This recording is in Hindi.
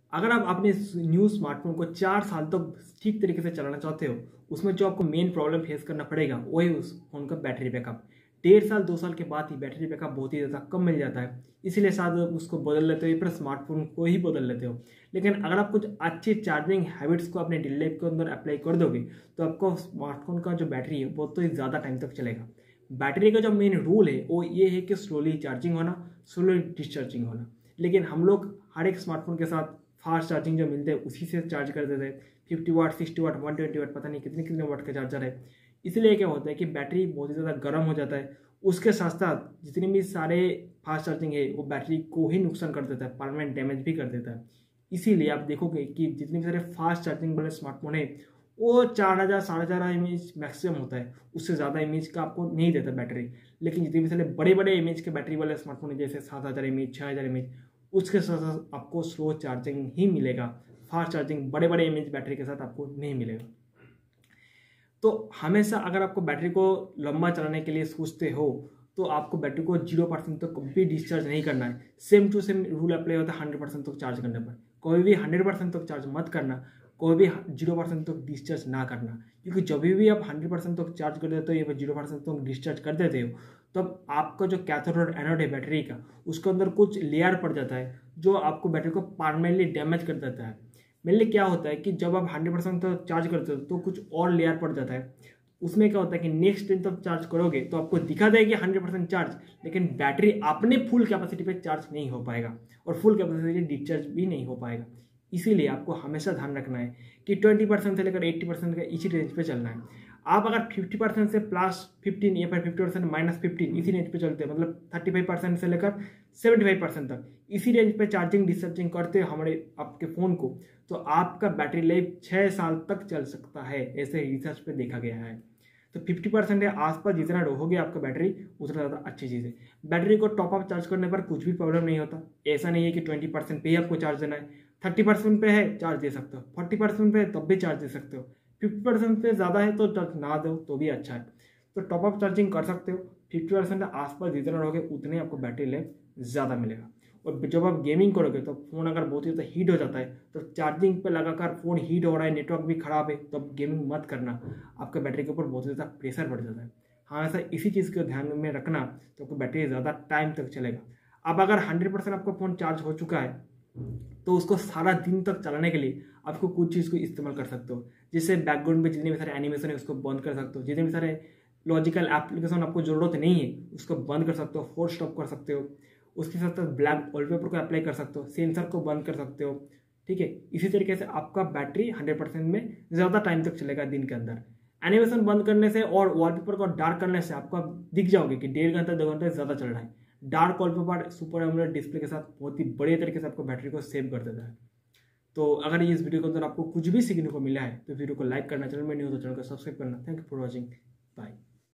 अगर आप अपने न्यू स्मार्टफोन को 4 साल तक ठीक तरीके से चलाना चाहते हो, उसमें जो आपको मेन प्रॉब्लम फेस करना पड़ेगा वही उस फ़ोन का बैटरी बैकअप। 1.5 साल 2 साल के बाद ही बैटरी बैकअप बहुत ही ज़्यादा कम मिल जाता है, इसीलिए शायद उसको बदल लेते हो या फिर स्मार्टफोन को ही बदल लेते हो। लेकिन अगर आप कुछ अच्छी चार्जिंग हैबिट्स को अपने डेली लाइफ के अंदर अप्लाई कर दोगे तो आपको स्मार्टफोन का जो बैटरी है वो तो ज़्यादा टाइम तक चलेगा। बैटरी का जो मेन रूल है वो ये है कि स्लोली चार्जिंग होना, स्लोली डिस्चार्जिंग होना। लेकिन हम लोग हर एक स्मार्टफोन के साथ फास्ट चार्जिंग जो मिलते हैं उसी से चार्ज कर देते हैं। 50 वाट, 60 वाट, 120 वाट, पता नहीं कितने कितने वाट का चार्जर है। इसलिए क्या होता है कि बैटरी बहुत ही ज़्यादा गर्म हो जाता है। उसके साथ साथ जितने भी सारे फास्ट चार्जिंग है वो बैटरी को ही नुकसान कर देता है, परमानेंट डैमेज भी कर देता है। इसीलिए आप देखोगे कि जितने भी सारे फास्ट चार्जिंग वाले स्मार्टफोन है वो 4000 4,500 एमएच मैक्सिमम होता है, उससे ज़्यादा एमएच का आपको नहीं देता बैटरी। लेकिन जितने भी सारे बड़े बड़े एमएच के बैटरी वाले स्मार्टफोन है जैसे 7000 एमएच, 6000 एमएच, उसके साथ साथ आपको स्लो चार्जिंग ही मिलेगा। फास्ट चार्जिंग बड़े बड़े एमएच बैटरी के साथ आपको नहीं मिलेगा। तो हमेशा अगर आपको बैटरी को लंबा चलाने के लिए सोचते हो तो आपको बैटरी को 0% तक कभी डिस्चार्ज नहीं करना है। Same to same rule apply होता है 100% तक चार्ज करने पर। कोई भी 100% तक चार्ज मत करना, कोई भी 0% तक डिस्चार्ज ना करना, क्योंकि जब भी आप 100% तक चार्ज कर देते हो या फिर 0% तक डिस्चार्ज कर देते हो तब आपका जो कैथोड और एनोड है बैटरी का, उसके अंदर कुछ लेयर पड़ जाता है जो आपको बैटरी को परमानेंटली डैमेज कर देता है। मेनली क्या होता है कि जब आप 100% तक चार्ज करते हो तो कुछ और लेयर पड़ जाता है। उसमें क्या होता है कि नेक्स्ट दिन तब चार्ज करोगे तो आपको दिखा देगी 100% चार्ज, लेकिन बैटरी अपने फुल कैपेसिटी पे चार्ज नहीं हो पाएगा और फुल कैपेसिटी डिस्चार्ज भी नहीं हो पाएगा। इसीलिए आपको हमेशा ध्यान रखना है कि 20% से लेकर 80% का इसी रेंज पे चलना है। आप अगर 50% से +15 या फिर 50% -15 इसी रेंज पे चलते हैं, मतलब 35% से लेकर 75% तक इसी रेंज पे चार्जिंग डिस्चार्जिंग करते हो हमारे आपके फ़ोन को, तो आपका बैटरी लाइफ 6 साल तक चल सकता है, ऐसे रिसर्च पे देखा गया है। तो 50% या आसपास जितना रहोगे आपका बैटरी उतना ज़्यादा अच्छी चीज़ है। बैटरी को टॉप अप चार्ज करने पर कुछ भी प्रॉब्लम नहीं होता। ऐसा नहीं है कि 20% पे ही आपको चार्ज देना है, 30% पे है चार्ज दे सकते हो, 40% पे है तब भी चार्ज दे सकते हो, 50% पे ज़्यादा है तो चार्ज ना दो तो भी अच्छा है। तो टॉप अप चार्जिंग कर सकते हो। 50% आसपास जितना रहोगे उतने आपको बैटरी लाइफ ज़्यादा मिलेगा। और जब आप गेमिंग करोगे तो फ़ोन अगर बहुत ही ज़्यादा हीट हो जाता है तो चार्जिंग पे लगाकर फ़ोन हीट हो रहा है, नेटवर्क भी ख़राब है, तो अब गेमिंग मत करना, आपके बैटरी के ऊपर बहुत ज़्यादा प्रेशर बढ़ जाता है। हाँ, ऐसा इसी चीज़ को ध्यान में रखना तो आपको बैटरी ज़्यादा टाइम तक चलेगा। अब अगर 100% आपका फ़ोन चार्ज हो चुका है तो उसको सारा दिन तक चलाने के लिए आपको कुछ चीज़ को इस्तेमाल कर सकते हो, जिससे बैकग्राउंड में जितने भी सारे एनिमेशन है उसको बंद कर सकते हो, जितने भी सारे लॉजिकल एप्लीकेशन आपको ज़रूरत नहीं है उसको बंद कर सकते हो, फोर्स स्टॉप कर सकते हो। उसके साथ साथ ब्लैक वॉलपेपर को अप्लाई कर सकते हो, सेंसर को बंद कर सकते हो। ठीक है, इसी तरीके से आपका बैटरी 100% में ज़्यादा टाइम तक चलेगा दिन के अंदर। एनिमेशन बंद करने से और वॉलपेपर को डार्क करने से आपको दिख जाओगे कि 1.5 घंटा 2 घंटे ज़्यादा चल रहा है। Dark wallpaper super AMOLED display के साथ बहुत ही बढ़िया तरीके से आपको बैटरी को सेव कर देता है। तो अगर इस वीडियो के अंदर आपको कुछ भी सीखने को मिला है तो वीडियो को लाइक करना, चैनल में नहीं हो तो चैनल को सब्सक्राइब करना। Thank you for watching, bye.